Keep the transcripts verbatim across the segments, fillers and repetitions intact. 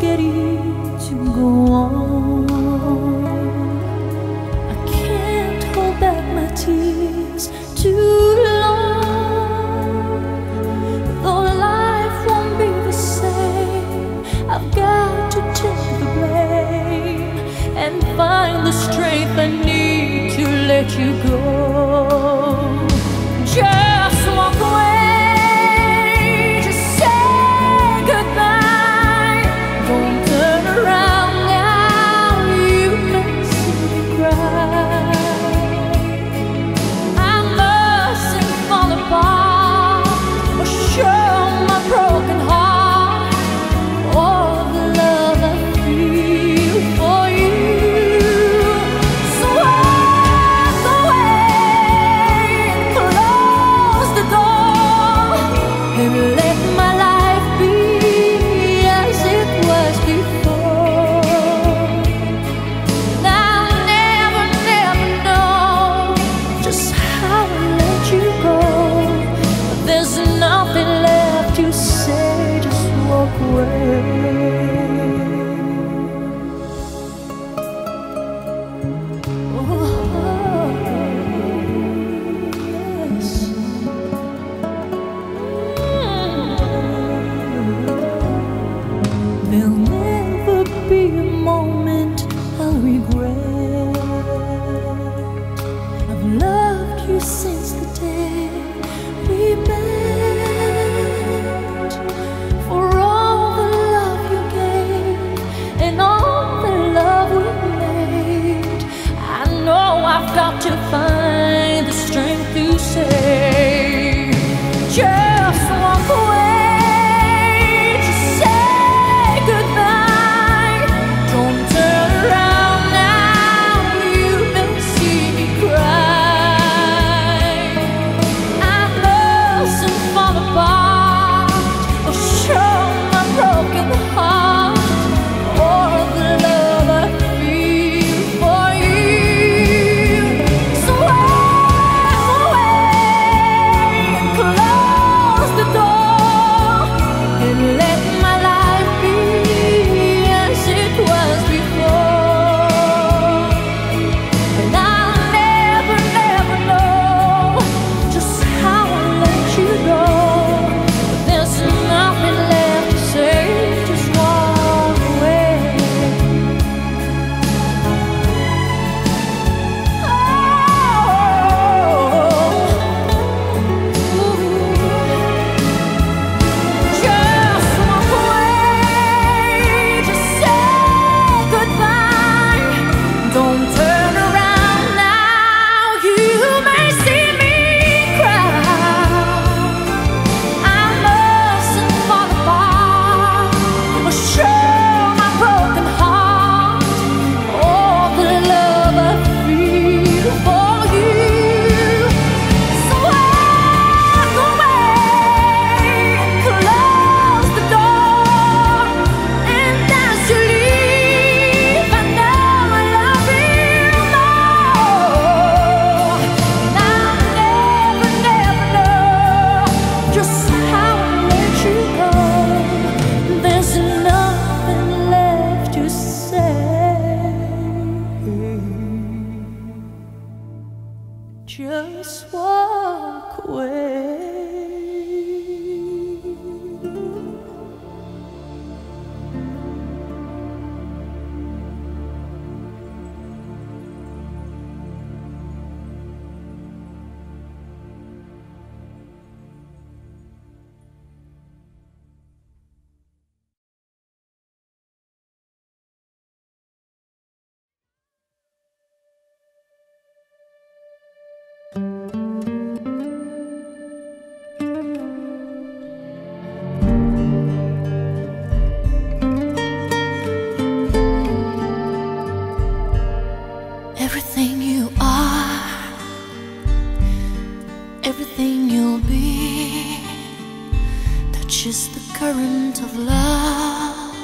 get you to go on. I can't hold back my tears too long. Though life won't be the same, I've got to take the blame and find the strength I need to let you go. Just walk away, just say goodbye. Don't turn around now, you can see me cry. I mustn't fall apart or show my broken heart all the love I feel for you. So walk away and close the door and let my life be as it was before. And I'll never, never know just how to let you go. There's nothing left to say, just walk away. There'll never be a moment I'll regret. I've loved you since the day we met. For all the love you gave and all the love we made, I know I've got to find the strength to say, just walk away, just say goodbye. Don't turn around now, you may see me cry. I mustn't fall apart or show my broken heart or the love I feel for you. So walk away and close the door and let my life be as it was before. And I'll never, never know just how I let you go. There's nothing left to say, just walk away. Just walk away, just say goodbye. Don't turn around now, you may see me cry. I mustn't fall apart or show my broken heart all the love I feel for you. So walk away and close the door, and as you leave, I know I love you more. And I'll never, never know just how I let you go. There's nothing left to say, just walk away. Everything you are, everything you'll be, touches the current of love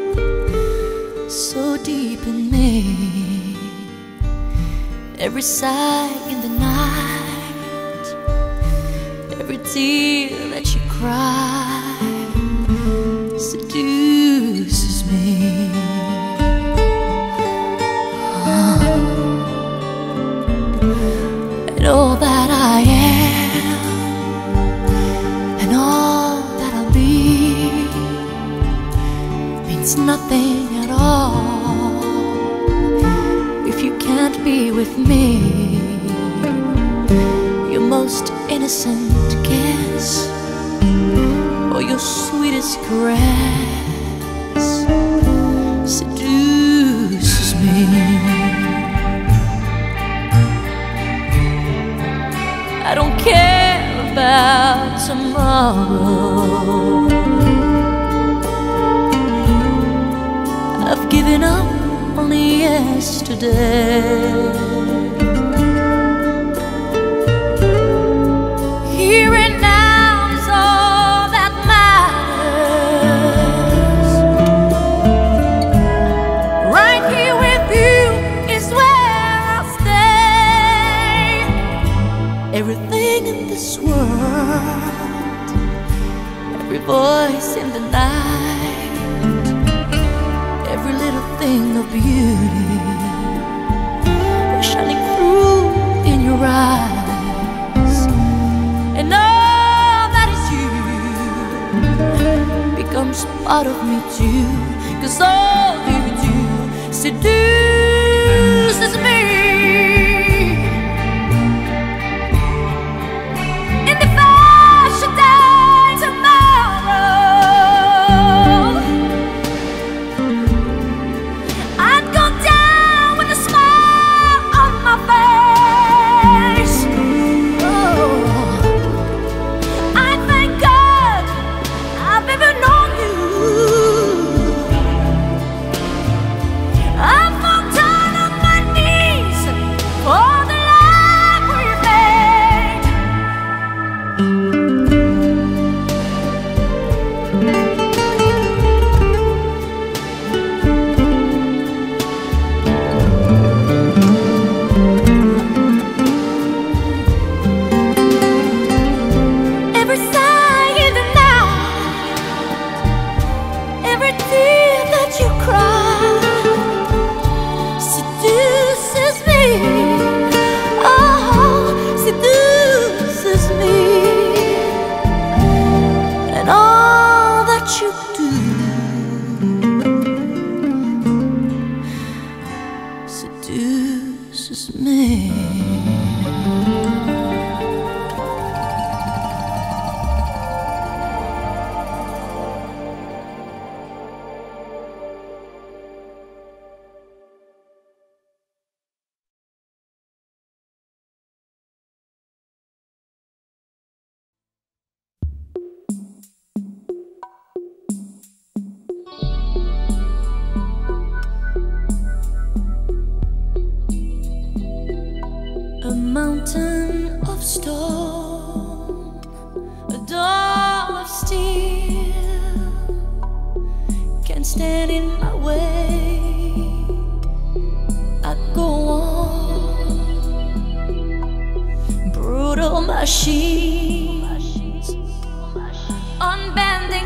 so deep in me. Every sigh in the night, every tear that you cry seduces me. it's nothing at all if you can't be with me. Your most innocent kiss or your sweetest caress seduces me. I don't care about tomorrow. I've given up on yesterday. Here and now is all that matters. Right here with you is where I'll stay. Everything in this world, every voice in the night, every little thing of beauty shining through in your eyes, and all that is you becomes part of me too, 'cause all you do seduces me. Seduces me. A mountain of stone, a door of steel can't stand in my way. I go on, brutal machines, unbending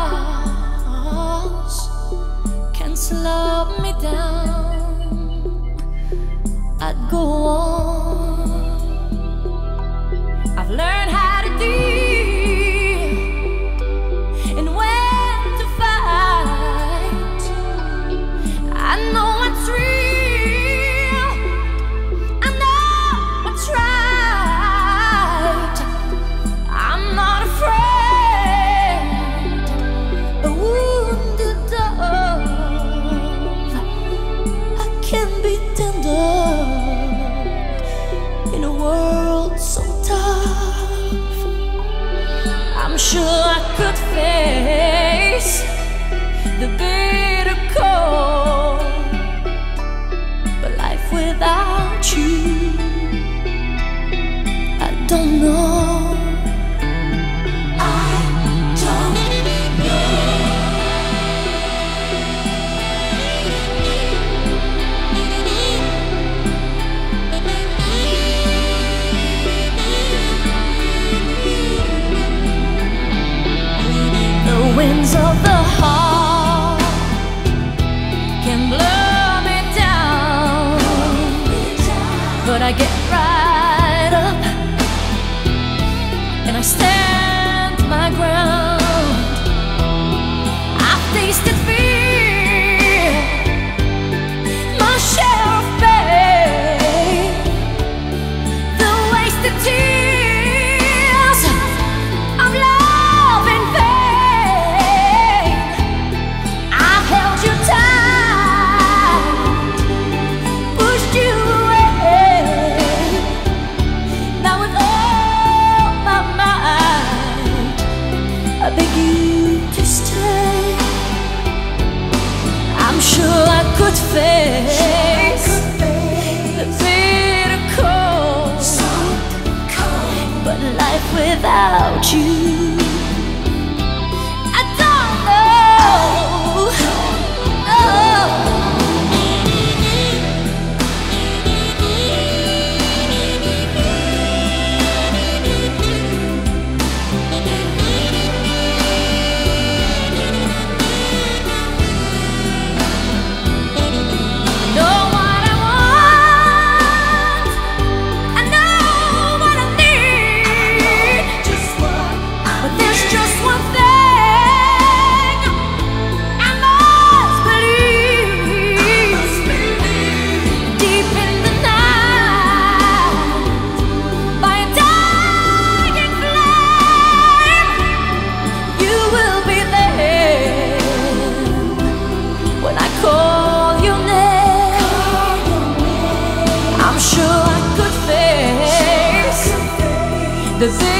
laws can slow me down. I'd go on. I've learned how to deal and when to fight. I know what's real, I know what's right. I'm not afraid, a wounded dove, I can be tender. without you. I don't know. Oh. The